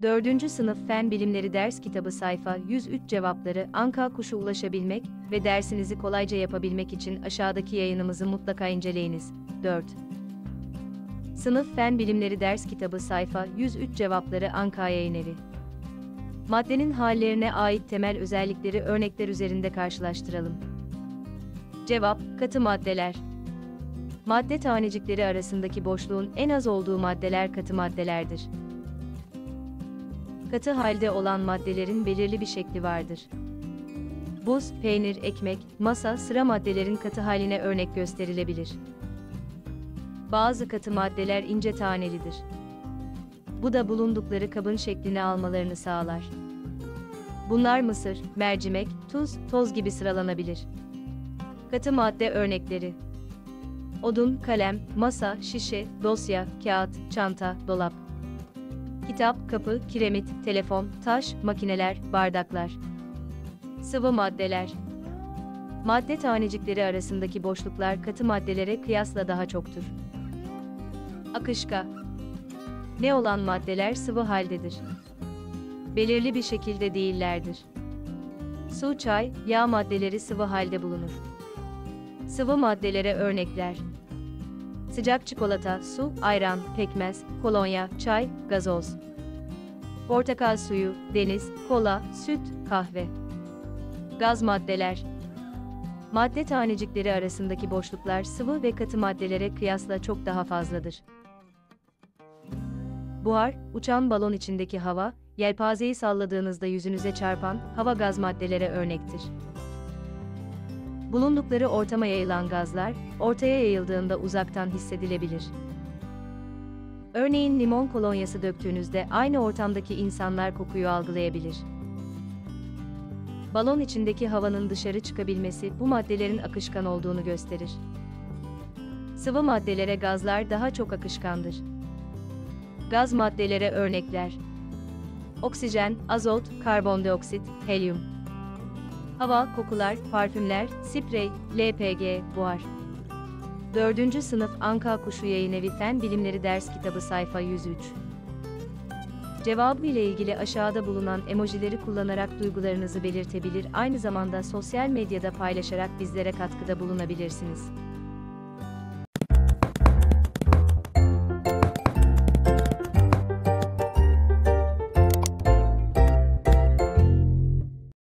4. Sınıf Fen Bilimleri Ders Kitabı sayfa 103 cevapları Anka Kuşu ulaşabilmek ve dersinizi kolayca yapabilmek için aşağıdaki yayınımızı mutlaka inceleyiniz. 4. Sınıf Fen Bilimleri Ders Kitabı sayfa 103 cevapları Anka Yayınevi. Maddenin hallerine ait temel özellikleri örnekler üzerinde karşılaştıralım. Cevap: katı maddeler. Madde tanecikleri arasındaki boşluğun en az olduğu maddeler katı maddelerdir. Katı halde olan maddelerin belirli bir şekli vardır. Buz, peynir, ekmek, masa, sıra maddelerin katı haline örnek gösterilebilir. Bazı katı maddeler ince tanelidir. Bu da bulundukları kabın şeklini almalarını sağlar. Bunlar mısır, mercimek, tuz, toz gibi sıralanabilir. Katı madde örnekleri: odun, kalem, masa, şişe, dosya, kağıt, çanta, dolap. Kitap, kapı, kiremit, telefon, taş, makineler, bardaklar. Sıvı maddeler. Madde tanecikleri arasındaki boşluklar katı maddelere kıyasla daha çoktur. Akışka. Ne olan maddeler sıvı haldedir. Belirli bir şekilde değillerdir. Su, çay, yağ maddeleri sıvı halde bulunur. Sıvı maddelere örnekler: sıcak çikolata, su, ayran, pekmez, kolonya, çay, gazoz. Portakal suyu, deniz, kola, süt, kahve. Gaz maddeler. Madde tanecikleri arasındaki boşluklar sıvı ve katı maddelere kıyasla çok daha fazladır. Buhar, uçan balon içindeki hava, yelpazeyi salladığınızda yüzünüze çarpan hava gaz maddelere örnektir. Bulundukları ortama yayılan gazlar, ortaya yayıldığında uzaktan hissedilebilir. Örneğin limon kolonyası döktüğünüzde aynı ortamdaki insanlar kokuyu algılayabilir. Balon içindeki havanın dışarı çıkabilmesi bu maddelerin akışkan olduğunu gösterir. Sıvı maddelere gazlar daha çok akışkandır. Gaz maddelere örnekler: oksijen, azot, karbondioksit, helyum. Hava, kokular, parfümler, sprey, LPG, buhar. 4. Sınıf Anka Kuşu Yayınevi Fen Bilimleri Ders Kitabı sayfa 103. Cevabı ile ilgili aşağıda bulunan emojileri kullanarak duygularınızı belirtebilir, aynı zamanda sosyal medyada paylaşarak bizlere katkıda bulunabilirsiniz.